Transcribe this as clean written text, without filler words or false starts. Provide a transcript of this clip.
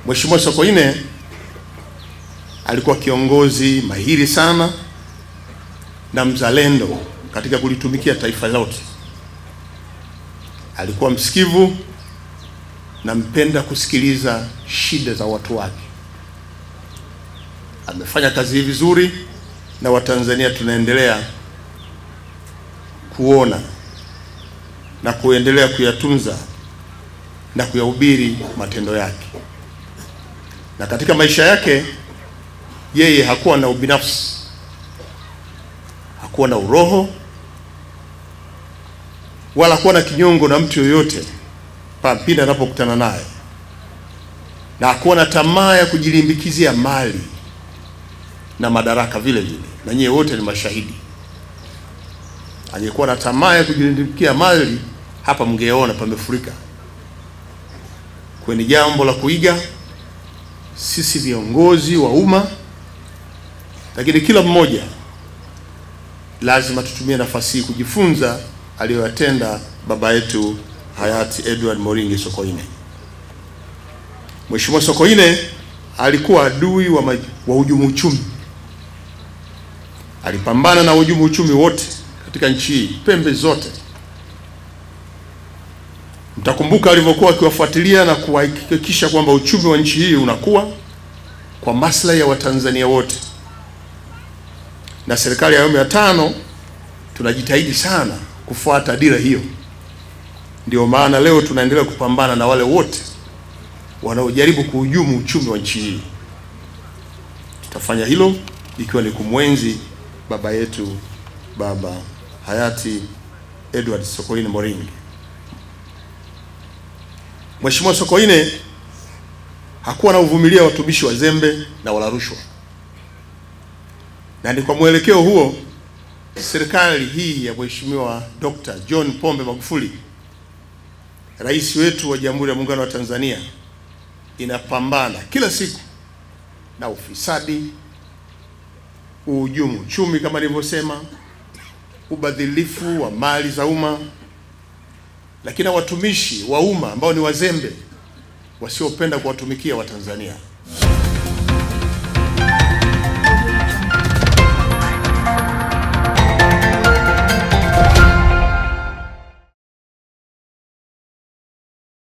Mheshimiwa Sokoine alikuwa kiongozi mahiri sana na mzalendo katika kulitumikia taifa lote. Alikuwa msikivu na mpenda kusikiliza shida za watu wake. Amefanya kazi hii vizuri na Watanzania tunaendelea kuona na kuendelea kuyatunza na kuyahubiri matendo yake. Na katika maisha yake yeye hakuwa na ubinafsi, hakuwa na uroho, wala hakuwa na kinyongo na mtu yoyote pindi anapokutana naye, na hakuwa na tamaa ya kujilimbikizia mali na madaraka vile vile, na nyie wote ni mashahidi. Angekuwa na tamaa ya kujilimbikia mali, hapa mngeona pamefurika. Kwenye jambo la kuiga sisi viongozi wa umma, lakini kila mmoja lazima tutumie nafasi hii kujifunza aliyoyatenda baba yetu hayati Edward Moringi Sokoine. Mheshimiwa Sokoine alikuwa adui wa hujumu uchumi. Alipambana na hujumu uchumi wote katika nchi hii, pembe zote. Mtakumbuka alivyokuwa akiwafuatilia na kuhakikisha kwamba uchumi wa nchi hii unakuwa kwa maslahi ya Watanzania wote. Na serikali ya awamu ya 5 tunajitahidi sana kufuata dira hiyo. Ndio maana leo tunaendelea kupambana na wale wote wanaojaribu kuhujumu uchumi wa nchi hii. Tutafanya hilo ikiwa ni kumwenzi baba yetu, baba hayati Edward Sokoine Moringi. Mheshimiwa Sokoine hakuwa na uvumilia watumishi wazembe na wala rushwa. Na ni kwa mwelekeo huo serikali hii ya Mheshimiwa Dr. John Pombe Magufuli, rais wetu wa Jamhuri ya Muungano wa Tanzania, inapambana kila siku na ufisadi, uhujumu uchumi kama nilivyosema, ubadhilifu wa mali za umma, lakini watumishi wa umma ambao ni wazembe wasiopenda kuwatumikia Watanzania.